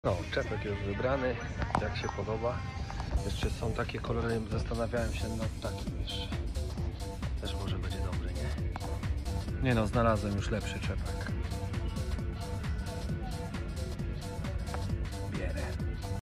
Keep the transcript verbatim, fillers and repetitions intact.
No, czepek już wybrany, jak się podoba. Jeszcze są takie kolory, zastanawiałem się nad takim jeszcze. Też może będzie dobry, nie? Nie no, znalazłem już lepszy czepek.